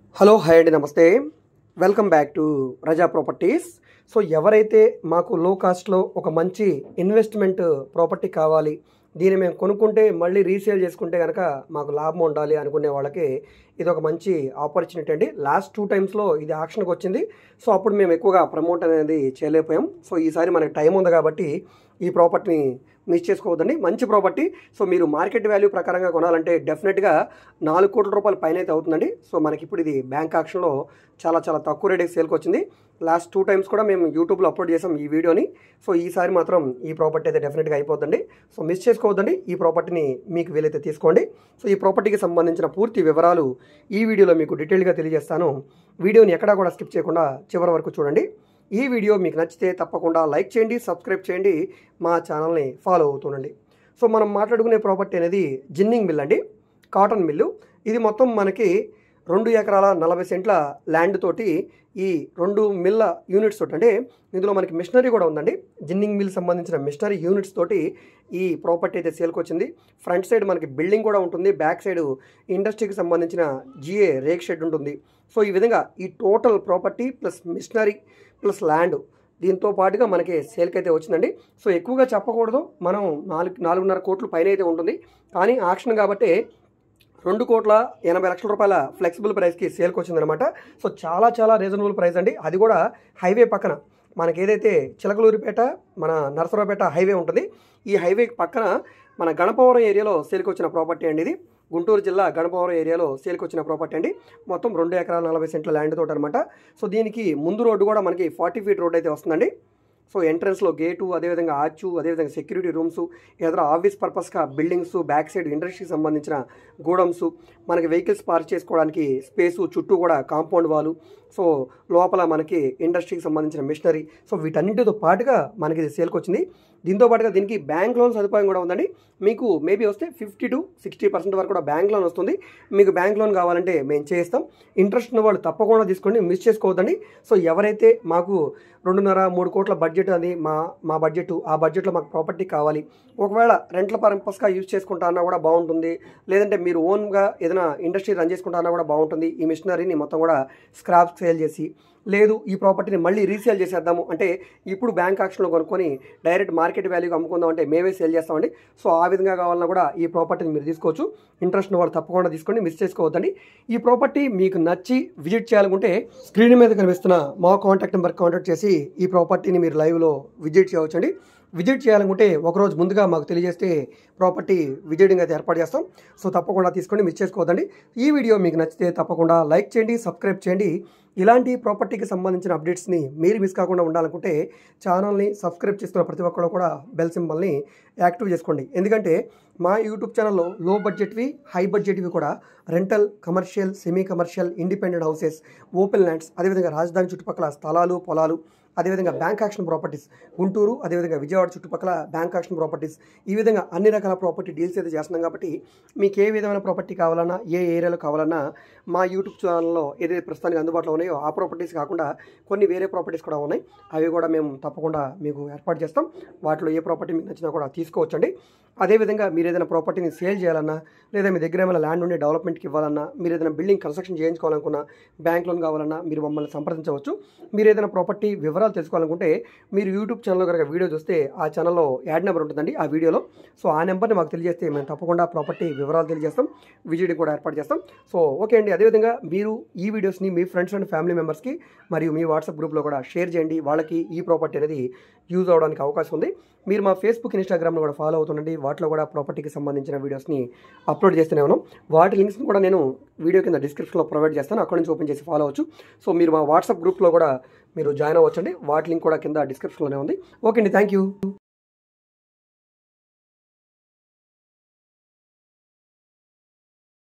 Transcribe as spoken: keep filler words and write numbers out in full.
Hello hi అండి, నమస్తే. Welcome back to Raza properties. So ఎవరైతే మాకు లో కాస్ట్లో ఒక మంచి ఇన్వెస్ట్మెంట్ ప్రాపర్టీ కావాలి, దీన్ని మేము కొనుక్కుంటే మళ్ళీ రీసేల్ చేసుకుంటే కనుక మాకు లాభం ఉండాలి అనుకునే వాళ్ళకి ఇది ఒక మంచి ఆపర్చునిటీ అండి. లాస్ట్ టూ టైమ్స్లో ఇది ఆక్షన్కి వచ్చింది. సో అప్పుడు మేము ఎక్కువగా ప్రమోట్ అనేది చేయలేకపోయాం. సో ఈసారి మనకి టైం ఉంది కాబట్టి ఈ ప్రాపర్టీని మిస్ చేసుకోవద్దండి. మంచి ప్రాపర్టీ. సో మీరు మార్కెట్ వాల్యూ ప్రకారంగా కొనాలంటే డెఫినెట్గా నాలుగు కోట్ల రూపాయల పైన అయితే అవుతుందండి. సో మనకి ఇప్పుడు ఇది బ్యాంక్ ఆక్షన్లో చాలా చాలా తక్కువ రేటుకి సేల్కి వచ్చింది. లాస్ట్ టూ టైమ్స్ కూడా మేము యూట్యూబ్లో అప్లోడ్ చేసాం ఈ వీడియోని. సో ఈసారి మాత్రం ఈ ప్రాపర్టీ అయితే డెఫినెట్గా అయిపోద్దండి. సో మిస్ చేసుకోవద్దండి. ఈ ప్రాపర్టీని మీకు వీలైతే తీసుకోండి. సో ఈ ప్రాపర్టీకి సంబంధించిన పూర్తి వివరాలు ఈ వీడియోలో మీకు డీటెయిల్గా తెలియజేస్తాను. వీడియోని ఎక్కడా కూడా స్కిప్ చేయకుండా చివరి వరకు చూడండి. ఈ వీడియో మీకు నచ్చితే తప్పకుండా లైక్ చేయండి, సబ్స్క్రైబ్ చేయండి, మా ఛానల్ని ఫాలో అవుతుండండి. సో మనం మాట్లాడుకునే ప్రాపర్టీ అనేది జిన్నింగ్ మిల్ అండి, కాటన్ మిల్లు. ఇది మొత్తం మనకి రెండు ఎకరాల నలభై సెంట్ల ల్యాండ్ తోటి ఈ రెండు మిల్ల యూనిట్స్ తోటి, అంటే ఇందులో మనకి మిషనరీ కూడా ఉందండి. జిన్నింగ్ మిల్ సంబంధించిన మిషనరీ యూనిట్స్ తోటి ఈ ప్రాపర్టీ అయితే సేల్కి వచ్చింది. ఫ్రంట్ సైడ్ మనకి బిల్డింగ్ కూడా ఉంటుంది, బ్యాక్ సైడ్ ఇండస్ట్రీకి సంబంధించిన జిఏ రేక్ షెడ్ ఉంటుంది. సో ఈ విధంగా ఈ total property plus machinery plus land దీంతో పాటుగా మనకి సేల్కి అయితే వచ్చిందండి. సో ఎక్కువగా చెప్పకూడదు, మనం నాలుగు నాలుగున్నర కోట్ల పైన అయితే ఉంటుంది. కానీ ఆక్షన్ కాబట్టి రెండు కోట్ల ఎనభై లక్షల రూపాయల ఫ్లెక్సిబుల్ ప్రైస్కి సేల్కి వచ్చిందనమాట. సో చాలా చాలా రీజనబుల్ ప్రైస్ అండి. అది కూడా హైవే పక్కన మనకి ఏదైతే చిలకలూరిపేట మన నరసరావుపేట హైవే ఉంటుంది, ఈ హైవే పక్కన మన గణపవరం ఏరియాలో సేల్కి వచ్చిన ప్రాపర్టీ అండి. ఇది గుంటూరు జిల్లా గణపవరం ఏరియాలో సేల్కి వచ్చిన ప్రాపర్టీ అండి. మొత్తం రెండు ఎకరాల నలభై సెంట్ల ల్యాండ్ తోటి అనమాట. సో దీనికి ముందు రోడ్డు కూడా మనకి ఫార్టీ ఫీట్ రోడ్ అయితే వస్తుందండి. సో ఎంట్రన్స్లో గేటు, అదేవిధంగా ఆర్చు, అదేవిధంగా సెక్యూరిటీ రూమ్స్, ఎదురు ఆఫీస్ పర్పస్గా బిల్డింగ్స్, బ్యాక్ సైడ్ ఇండస్ట్రీకి సంబంధించిన గోడౌన్స్, మనకి వెహికల్స్ పార్క్ చేసుకోవడానికి స్పేసు, చుట్టూ కూడా కాంపౌండ్ వాలు, సో లోపల మనకి ఇండస్ట్రీకి సంబంధించిన మిషనరీ, సో వీటన్నింటితో పాటుగా మనకి ఇది సేల్కి వచ్చింది. దీంతో పాటుగా దీనికి బ్యాంక్ లోన్ సదుపాయం కూడా ఉందండి. మీకు మేబీ వస్తే ఫిఫ్టీ టు సిక్స్టీ పర్సెంట్ వరకు కూడా బ్యాంక్ లోన్ వస్తుంది. మీకు బ్యాంక్ లోన్ కావాలంటే మేము చేస్తాం. ఇంట్రెస్ట్ ఉన్న వాళ్ళు తప్పకుండా తీసుకోండి, మిస్ చేసుకోవద్దండి. సో ఎవరైతే మాకు రెండున్నర మూడు కోట్ల బడ్జెట్ అది మా మా బడ్జెట్, ఆ బడ్జెట్లో మాకు ప్రాపర్టీ కావాలి, ఒకవేళ రెంట్ల పర్పస్గా యూజ్ చేసుకుంటా అన్నా కూడా బాగుంటుంది, లేదంటే మీరు ఓన్గా ఏదైనా ఇండస్ట్రీ రన్ చేసుకుంటా అన్నా కూడా బాగుంటుంది. ఈ మిషనరీని మొత్తం కూడా స్క్రాప్ సేల్ చేసి, లేదు ఈ ప్రాపర్టీని మళ్ళీ రీసేల్ చేసేద్దాము అంటే ఇప్పుడు బ్యాంక్ ఆక్షన్లో కొనుక్కొని డైరెక్ట్ మార్కెట్ వాల్యూకి అమ్ముకుందాం అంటే మేమే సేల్ చేస్తామండి. సో ఆ విధంగా కావాలన్నా కూడా ఈ ప్రాపర్టీని మీరు తీసుకోవచ్చు. ఇంట్రెస్ట్ ఉన్న వాళ్ళు తప్పకుండా తీసుకోండి, మిస్ చేసుకోవద్దండి. ఈ ప్రాపర్టీ మీకు నచ్చి విజిట్ చేయాలనుకుంటే స్క్రీన్ మీద కనిపిస్తున్న మా కాంటాక్ట్ నెంబర్ కాంటాక్ట్ చేసి ఈ ప్రాపర్టీని మీరు లైవ్లో విజిట్ చేయవచ్చండి. విజిట్ చేయాలనుకుంటే ఒకరోజు ముందుగా మాకు తెలియజేస్తే ప్రాపర్టీ విజిటింగ్ అయితే ఏర్పాటు చేస్తాం. సో తప్పకుండా తీసుకొని మిస్ చేసుకోవద్దండి. ఈ వీడియో మీకు నచ్చితే తప్పకుండా లైక్ చేయండి, సబ్స్క్రైబ్ చేయండి. ఇలాంటి ప్రాపర్టీకి సంబంధించిన అప్డేట్స్ని మీరు మిస్ కాకుండా ఉండాలనుకుంటే ఛానల్ని సబ్స్క్రైబ్ చేసుకున్న ప్రతి ఒక్కరు కూడా బెల్ సింబల్ని యాక్టివ్ చేసుకోండి. ఎందుకంటే మా యూట్యూబ్ ఛానల్లో లో బడ్జెట్వి, హై బడ్జెట్వి కూడా rental, commercial, semi commercial, independent houses, open lands, అదేవిధంగా రాజధాని చుట్టుపక్కల స్థలాలు, పొలాలు, అదేవిధంగా బ్యాంక్ యాక్షన్ ప్రాపర్టీస్, గుంటూరు అదేవిధంగా విజయవాడ చుట్టుపక్కల బ్యాంక్ యాక్షన్ ప్రాపర్టీస్, ఈ విధంగా అన్ని రకాల ప్రాపర్టీ డీల్స్ అయితే చేస్తున్నాం. కాబట్టి మీకు ఏ విధమైన ప్రాపర్టీ కావాలన్నా, ఏ ఏరియాలో కావాలన్నా మా యూట్యూబ్ ఛానల్లో ఏదైతే ప్రస్తుతానికి అందుబాటులో ఉన్నాయో ఆ ప్రాపర్టీస్ కాకుండా కొన్ని వేరే ప్రాపర్టీస్ కూడా ఉన్నాయి. అవి కూడా మేము తప్పకుండా మీకు ఏర్పాటు చేస్తాం. వాటిలో ఏ ప్రాపర్టీ మీకు నచ్చినా కూడా తీసుకోవచ్చండి. అదేవిధంగా మీరు ఏదైనా ప్రాపర్టీని సేల్ చేయాలన్నా, లేదా మీ దగ్గర ఏమైనా ల్యాండ్ ఉండి డెవలప్మెంట్కి ఇవ్వాలన్నా, మీరు ఏదైనా బిల్డింగ్ కన్స్ట్రక్షన్ చేయించుకోవాలనుకున్నా, బ్యాంక్ లోన్ కావాలన్నా మీరు మమ్మల్ని సంప్రదించవచ్చు. మీరు ఏదైనా ప్రాపర్టీ వివరాలు తెలుసుకోవాలనుకుంటే మీరు యూట్యూబ్ ఛానల్లో కనుక వీడియో చూస్తే ఆ ఛానల్లో యాడ్ నెంబర్ ఉంటుందండి ఆ వీడియోలో. సో ఆ నెంబర్ని మాకు తెలియజేస్తే మేము తప్పకుండా ప్రాపర్టీ వివరాలు తెలియజేస్తాం, విజిట్ కూడా ఏర్పాటు చేస్తాం. సో ఓకే అండి. అదేవిధంగా మీరు ఈ వీడియోస్ని మీ ఫ్రెండ్స్ అండ్ ఫ్యామిలీ మెంబర్స్కి మరియు మీ వాట్సాప్ గ్రూప్లో కూడా షేర్ చేయండి. వాళ్ళకి ఈ ప్రాపర్టీ అనేది యూజ్ అవడానికి అవకాశం ఉంది. మీరు మా ఫేస్బుక్, ఇన్స్టాగ్రామ్లో కూడా ఫాలో అవుతుండండి. వాటిలో కూడా ప్రాపర్టీకి సంబంధించిన వీడియోస్ని అప్లోడ్ చేస్తూనే ఉన్నాం. వాటి లింక్స్ని కూడా నేను వీడియో కింద డిస్క్రిప్షన్లో ప్రొవైడ్ చేస్తాను, అక్కడ నుంచి ఓపెన్ చేసి ఫాలో అవచ్చు. సో మీరు మా వాట్సాప్ గ్రూప్లో కూడా మీరు జాయిన్ అవ్వచ్చండి. వాటి లింక్ కూడా కింద డిస్క్రిప్షన్లోనే ఉంది. ఓకే అండి, థ్యాంక్ యూ.